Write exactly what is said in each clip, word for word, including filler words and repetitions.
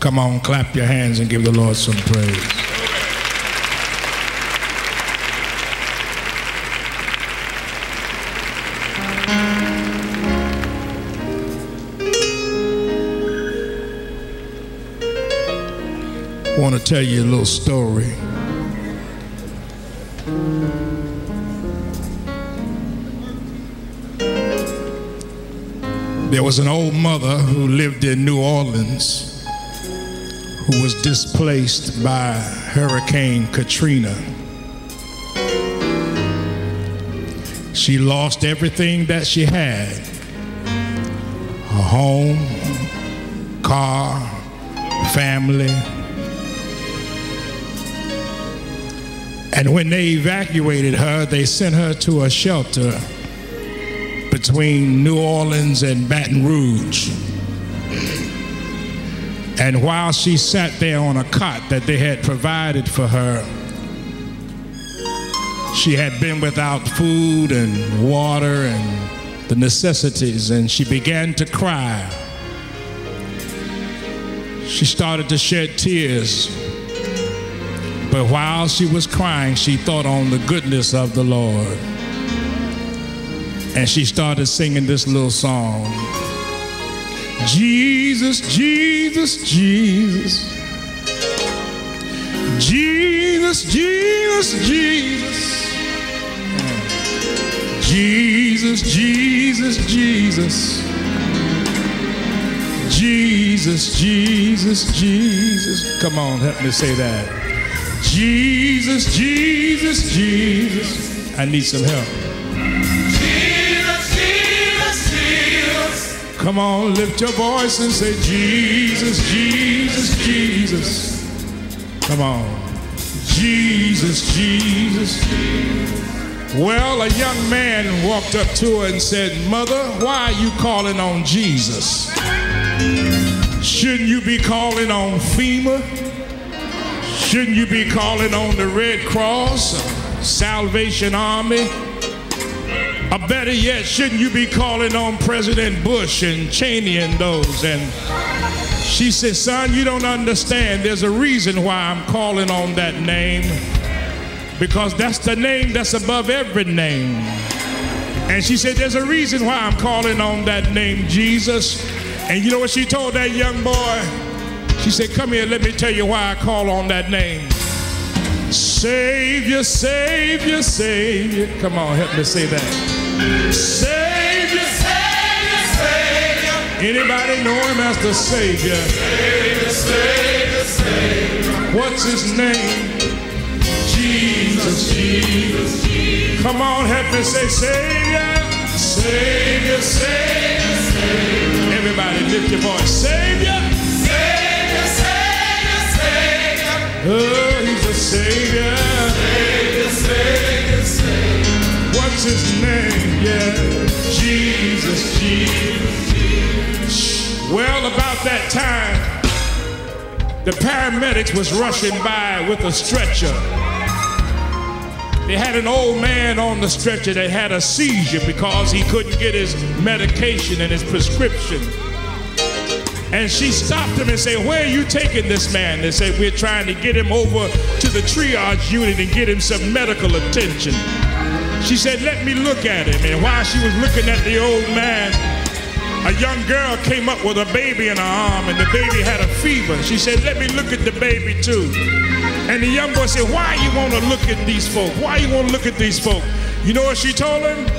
Come on, clap your hands and give the Lord some praise. I want to tell you a little story. There was an old mother who lived in New Orleans who was displaced by Hurricane Katrina. She lost everything that she had: her home, car, family. And when they evacuated her, they sent her to a shelter between New Orleans and Baton Rouge. And while she sat there on a cot that they had provided for her, she had been without food and water and the necessities, and she began to cry. She started to shed tears. But while she was crying, she thought on the goodness of the Lord. And she started singing this little song. Jesus, Jesus, Jesus. Jesus, Jesus, Jesus. Jesus, Jesus, Jesus. Jesus, Jesus, Jesus. Come on, help me say that. Jesus, Jesus, Jesus. I need some help. Jesus, Jesus, Jesus. Come on, lift your voice and say, Jesus, Jesus, Jesus. Come on. Jesus, Jesus, Jesus. Well, a young man walked up to her and said, Mother, why are you calling on Jesus? Shouldn't you be calling on FEMA? Shouldn't you be calling on the Red Cross, Salvation Army? Or better yet, shouldn't you be calling on President Bush and Cheney and those? And she said, son, you don't understand. There's a reason why I'm calling on that name, because that's the name that's above every name. And she said, there's a reason why I'm calling on that name, Jesus. And you know what she told that young boy? She said, come here, let me tell you why I call on that name. Savior, Savior, Savior. Come on, help me say that. Savior, Savior, Savior. Anybody know him as the Savior? Savior, Savior, Savior. What's his name? Jesus, Jesus, Jesus. Come on, help me say Savior. Savior, Savior, Savior. Everybody lift your voice. Savior. Oh, he's a Savior. Savior, Savior, Savior. What's his name? Yeah, Jesus, Jesus, Jesus. Well, about that time, the paramedics was rushing by with a stretcher. They had an old man on the stretcher that had a seizure because he couldn't get his medication and his prescription. And she stopped him and said, where are you taking this man? They said, we're trying to get him over to the triage unit and get him some medical attention. She said, let me look at him. And while she was looking at the old man, a young girl came up with a baby in her arm, and the baby had a fever. She said, let me look at the baby too. And the young boy said, why you want to look at these folk? Why you want to look at these folk? You know what she told him?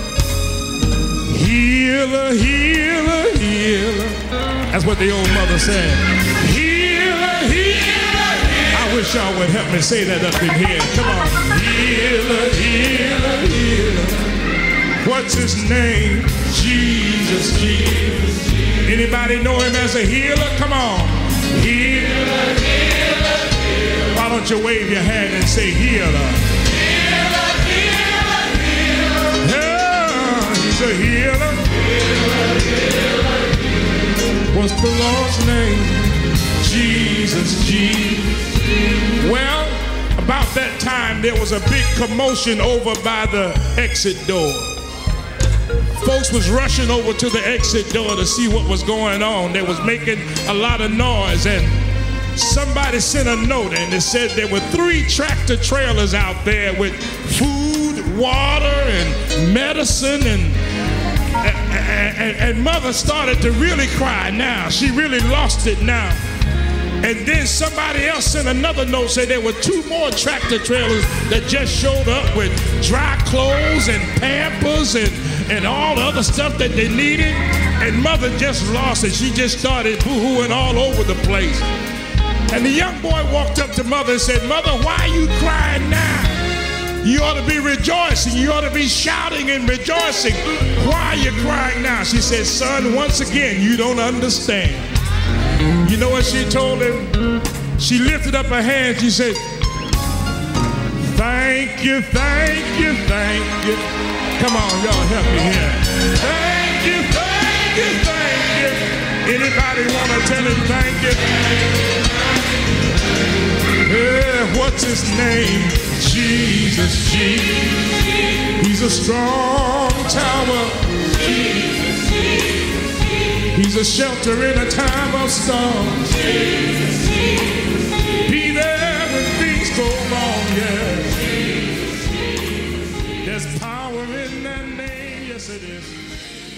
Healer, healer, healer. That's what the old mother said. Healer, healer, healer. I wish y'all would help me say that up in here. Come on. Healer, healer, healer. What's his name? Jesus, Jesus, Jesus. Anybody know him as a healer? Come on. Healer, healer, healer. Why don't you wave your hand and say healer? Healer, healer, healer. Yeah, he's a healer. Healer, healer. What's the Lord's name? Jesus, Jesus. Well, about that time, there was a big commotion over by the exit door. Folks was rushing over to the exit door to see what was going on. They was making a lot of noise, and somebody sent a note and it said there were three tractor trailers out there with food, water, and medicine, and, and, and, and mother started to really cry now. She really lost it now. And then somebody else sent another note saying there were two more tractor trailers that just showed up with dry clothes and Pampers and, and all the other stuff that they needed. And mother just lost it. She just started boo-hooing all over the place. And the young boy walked up to mother and said, "Mother, why are you crying now? You ought to be rejoicing. You ought to be shouting and rejoicing. Why are you crying now?" She said, "Son, once again, you don't understand." You know what she told him? She lifted up her hands. She said, "Thank you, thank you, thank you." Come on, y'all, help me here. Thank you, thank you, thank you. Anybody want to tell him thank you? Yeah, what's his name? Jesus, Jesus. He's a strong tower. Jesus, Jesus. He's a shelter in a time of storm. Jesus, Jesus, Jesus. Be there when things go wrong, yeah. Jesus, Jesus, Jesus. There's power in that name, yes it is.